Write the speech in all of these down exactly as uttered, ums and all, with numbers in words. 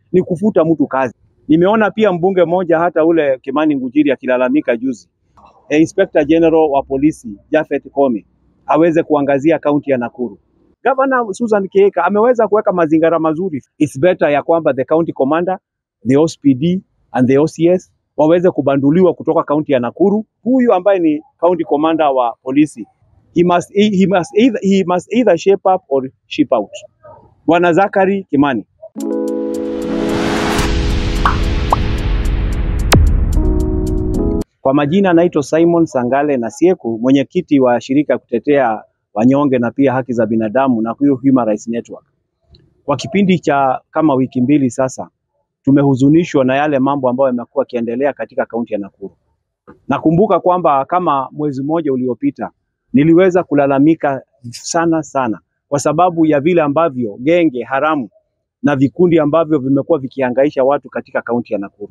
ni kufuta mtu kazi. Nimeona pia mbunge mmoja hata ule Kimani Ngunjiri akilalamika juzi, e, Inspector General wa polisi Japhet Koome aweze kuangazia kaunti ya Nakuru. Governor Susan Kihika ameweza kuweka mazingira mazuri. It's better ya kwamba the county commander, the O C P D and the O C S waweze kubanduliwa kutoka kaunti ya Nakuru. Huyu ambaye ni county commander wa polisi, he must, he, he must, either, he must either shape up or ship out. Bwana Zachary Kimani. Kwa majina naitwa Simon Sangale Nasieku, mwenyekiti wa shirika kutetea wanyonge na pia haki za binadamu Nakuru Human Rights Network. Kwa kipindi cha kama wiki mbili sasa, tumehuzunishwa na yale mambo ambayo yamekuwa yakiendelea katika kaunti ya Nakuru. Nakumbuka kwamba kama mwezi mmoja uliopita niliweza kulalamika sana sana kwa sababu ya vile ambavyo genge haramu na vikundi ambavyo vimekuwa vikihangaisha watu katika kaunti ya Nakuru.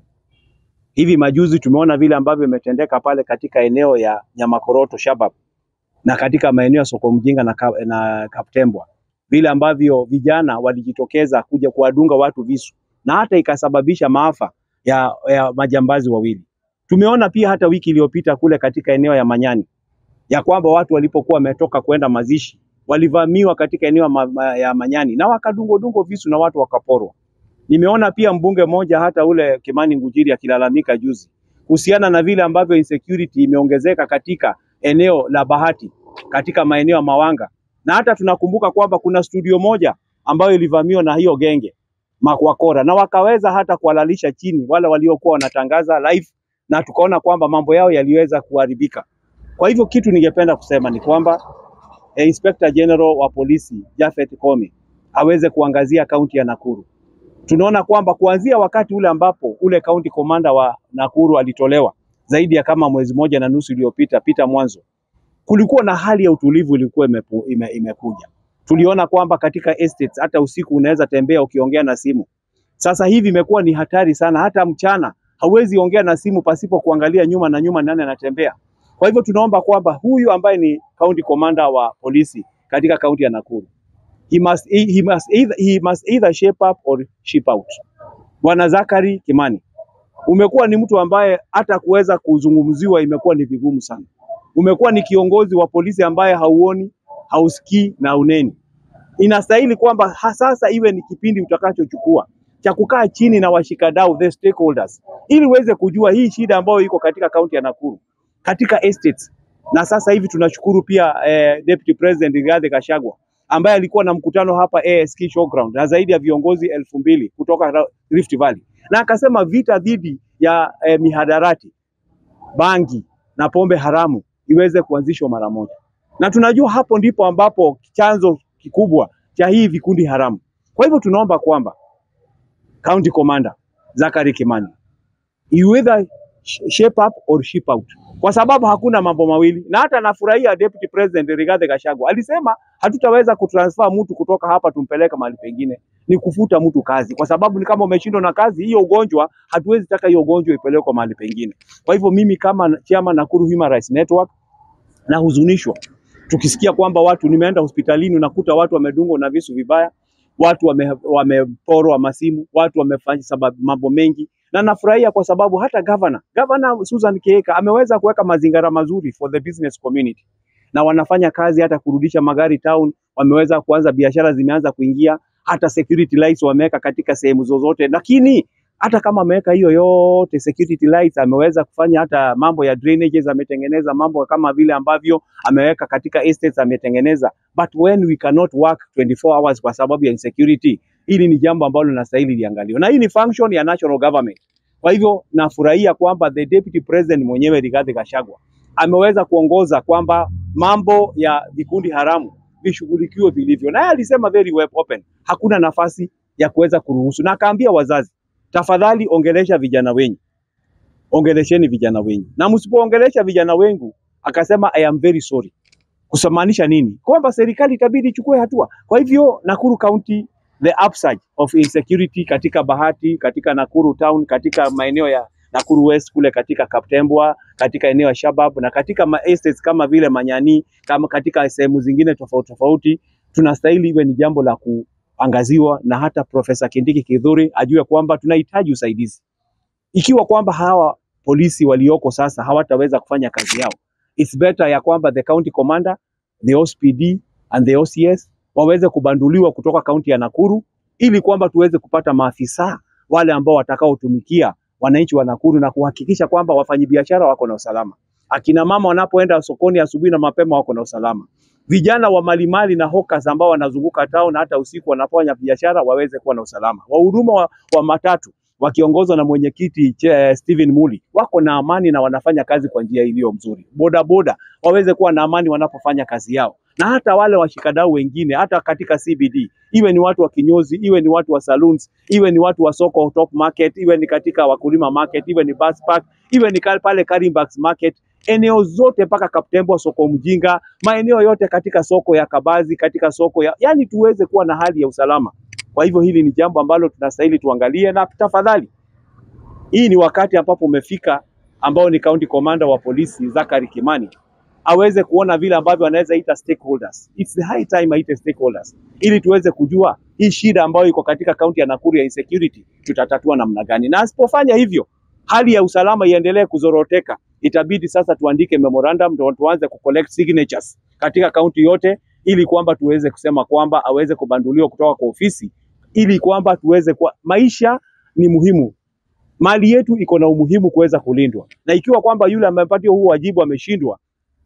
Hivi majuzi tumeona vile ambavyo imetendeka pale katika eneo ya Nyamakoroto Shabab na katika maeneo ya Soko Mjinga na, na Kaptembwa, vile ambavyo vijana walijitokeza kuja kuwadunga watu visu na hata ikasababisha maafa ya, ya majambazi wawili. Tumeona pia hata wiki iliyopita kule katika eneo ya Manyani ya kwamba watu walipokuwa wametoka kwenda mazishi walivamiwa katika eneo ma, ma, ya Manyani na wakadungo dungo visu na watu wakaporwa. Nimeona pia mbunge moja hata ule Kimani Ngunjiri akilalamika juzi kuhusiana na vile ambavyo insecurity imeongezeka katika eneo la Bahati, katika maeneo ya Mawanga, na hata tunakumbuka kwamba kuna studio moja ambayo ilivamiwa na hiyo genge makwakora na wakaweza hata kuhalalisha chini wale waliokuwa wanatangaza live, na tukaona kwamba mambo yao yaliweza kuharibika. Kwa hivyo kitu ningependa kusema ni kwamba eh, Inspector General wa polisi Japhet Koome aweze kuangazia kaunti ya Nakuru. Tunaona kwamba kuanzia wakati ule ambapo ule county commander wa Nakuru alitolewa zaidi ya kama mwezi moja na nusu iliyopita pita mwanzo, kulikuwa na hali ya utulivu ilikuwa imepu, ime, imekuja. Tuliona kwamba katika estates hata usiku unaweza tembea ukiongea na simu. Sasa hivi imekuwa ni hatari sana, hata mchana hauwezi ongea na simu pasipo kuangalia nyuma na nyuma nani anatembea. Kwa hivyo tunaomba kwamba huyu ambaye ni county commander wa polisi katika kaunti ya Nakuru, he must, he must, either, he must either shape up or ship out. Bwana Zachary Kimani, umekuwa ni mtu ambaye hata kuweza kuzungumziwa imekuwa ni vigumu sana. Umekuwa ni kiongozi wa polisi ambaye hauoni, hausikii na uneni. Inastahili kwamba sasa iwe ni kipindi utakachochukua cha kukaa chini na washikadau, the stakeholders, ili uweze kujua hii shida ambayo iko katika kaunti ya Nakuru, katika estates. Na sasa hivi tunashukuru pia eh, Deputy President Rigathi Gachagua ambaye alikuwa na mkutano hapa A S K Showground na zaidi ya viongozi elfu mbili kutoka Rift Valley, na akasema vita dhidi ya eh, mihadarati, bangi na pombe haramu iweze kuanzishwa mara moja. Na tunajua hapo ndipo ambapo chanzo kikubwa cha hii vikundi haramu. Kwa hivyo tunaomba kwamba County Commander Zachary Kimani, you either shape up or ship out, kwa sababu hakuna mambo mawili. Na hata nafurahia Deputy President Rigathi Gachagua alisema hatutaweza kutransfer mtu kutoka hapa tumpeleka mahali pengine, ni kufuta mtu kazi, kwa sababu ni kama umeshindwa na kazi hiyo ugonjwa, hatuwezi taka hiyo ugonjwa ipelekwe mahali pengine. Kwa hivyo mimi kama chairman Nakuru Human Rights Network na huzunishwa tukisikia kwamba watu, nimeenda hospitalini unakuta watu wamedungwa na visu vibaya, watu wameporwa wame masimu, watu wamefanya sababu mambo mengi. Na nafurahia kwa sababu hata governor, governor Susan Kihika ameweza kuweka mazingira mazuri for the business community. Na wanafanya kazi hata kurudisha magari town, wameweza kuanza biashara zimeanza kuingia, hata security lights wameweka katika sehemu zozote. Lakini hata kama ameweka hiyo yote security lights, ameweza kufanya hata mambo ya drainages, ametengeneza mambo kama vile ambavyo ameweka katika estates ametengeneza. But when we cannot work twenty-four hours kwa sababu ya insecurity, hili ni jambo ambalo linastahili liangaliwe. Na hii ni function ya national government. Kwa hivyo nafurahia kwamba the deputy president mwenyewe Rigathi Gachagua ameweza kuongoza kwamba mambo ya vikundi haramu vishughulikiwe vilivyo. Na yeye alisema very well open, hakuna nafasi ya kuweza kuruhusu. Na akaambia wazazi, tafadhali ongelesha vijana wenyu. Ongelesheni vijana wenyu. Na msipoongelesha vijana wengu, akasema I am very sorry. Kusamaanisha nini? Kwamba serikali itabidi ichukue hatua. Kwa hivyo Nakuru County, the upsurge of insecurity katika Bahati, katika Nakuru town, katika maeneo ya Nakuru West kule katika Kaptembwa, katika eneo ya Shabab na katika ma estates kama vile Manyani, kama katika sehemu zingine tofauti tofauti, tunastahili iwe ni jambo la ku angaziwa, na hata Profesa Kindiki Kithure ajue kwamba tunahitaji usaidizi. Ikiwa kwamba hawa polisi walioko sasa hawataweza kufanya kazi yao, it's better ya kwamba the county commander, the O C P D and the O C S waweze kubanduliwa kutoka kaunti ya Nakuru, ili kwamba tuweze kupata maafisa wale ambao watakaotumikia wananchi wa Nakuru na kuhakikisha kwamba wafanyabiashara wako na usalama. Akina mama wanapoenda sokoni asubuhi na mapema wako na usalama. Vijana wa malimali na hawkers ambao wanazunguka town na hata usiku wanafanya biashara waweze kuwa na usalama. Wahuduma wa, wa matatu wakiongozwa na mwenyekiti Stephen Muli wako na amani na wanafanya kazi kwa njia iliyo mzuri. Boda boda waweze kuwa na amani wanapofanya kazi yao. Na hata wale washikadau wengine, hata katika C B D, iwe ni watu wa kinyozi, iwe ni watu wa saloons, iwe ni watu wa soko top market, iwe ni katika wakulima market, iwe ni bus park, iwe ni pale Karimbax market, eneo zote paka Kaptembo, soko Mjinga, maeneo yote katika soko ya Kabazi, katika soko ya, yani tuweze kuwa na hali ya usalama. Kwa hivyo hili ni jambo ambalo tunastahili tuangalie, na tafadhali, hii ni wakati ambapo umefika ambao ni county commander wa polisi Zachary Kimani aweze kuona vile ambavyo anaweza ita stakeholders. It's the high time aite stakeholders, ili tuweze kujua hii shida ambayo iko katika kaunti ya Nakuru ya insecurity tutatatua namna gani. Na asipofanya hivyo, hali ya usalama iendelee kuzoroteka, itabidi sasa tuandike memorandum ndio tuanze ku collect signatures katika kaunti yote, ili kwamba tuweze kusema kwamba aweze kubanduliwa kutoka kwa ofisi, ili kwamba tuweze kwa maisha ni muhimu. Mali yetu iko na umuhimu kuweza kulindwa. Na ikiwa kwamba yule amepatiwa huu wajibu ameshindwa,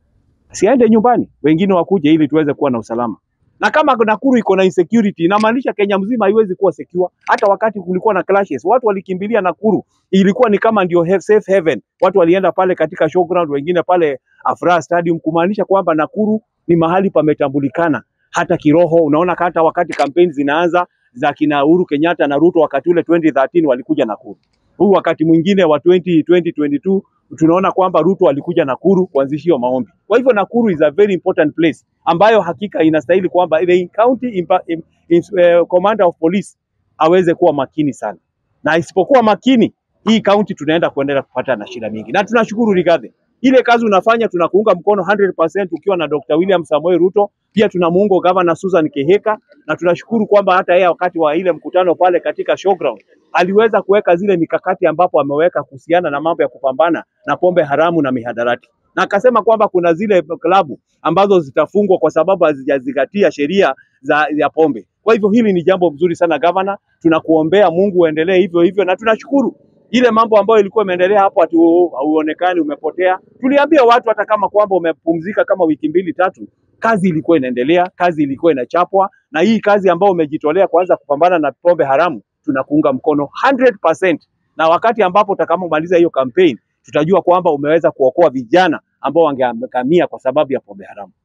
siende nyumbani, wengine wakuje ili tuweze kuwa na usalama. Na kama Nakuru iko na insecurity, inamaanisha Kenya mzima haiwezi kuwa secure. Hata wakati kulikuwa na clashes, watu walikimbilia Nakuru, ilikuwa ni kama ndio safe haven. Watu walienda pale katika showground, wengine pale Afra Stadium, kumaanisha kwamba Nakuru ni mahali pametambulikana hata kiroho. Unaona hata wakati campaigns zinaanza za kina Uhuru Kenyatta na Ruto wakati ule twenty thirteen walikuja Nakuru. Huu wakati mwingine wa twenty twenty-two tunaona kwamba Ruto alikuja Nakuru kuanzishia maombi. Kwa hivyo Nakuru is a very important place ambayo hakika inastahili kwamba the county impa, im, im, uh, commander of police aweze kuwa makini sana. Na isipokuwa makini, hii county tunaenda kuendelea kupata na shida mingi. Na tunashukuru Rigathi, ile kazi unafanya tunakuunga mkono one hundred percent ukiwa na Doctor William Samoei Ruto. Pia tunamuunga Governor Susan Kihika, na tunashukuru kwamba hata yeye wakati wa ile mkutano pale katika showground aliweza kuweka zile mikakati ambapo ameweka kuhusiana na mambo ya kupambana na pombe haramu na mihadarati. Na akasema kwamba kuna zile klabu ambazo zitafungwa kwa sababu hazijazingatia sheria za ya pombe. Kwa hivyo hili ni jambo mzuri sana Governor, tunakuombea Mungu uendelee hivyo hivyo, na tunashukuru ile mambo ambayo ilikuwa imeendelea hapo ati hauonekani umepotea. Tuliambia watu hata kama kwamba umepumzika kama wiki mbili tatu, kazi ilikuwa inaendelea, kazi ilikuwa inachapwa, na hii kazi ambayo umejitolea kuanza kupambana na pombe haramu tunakuunga mkono one hundred percent. Na wakati ambapo utakaomaliza hiyo campaign, tutajua kwamba umeweza kuokoa vijana ambao wangeangamia kwa sababu ya pombe haramu.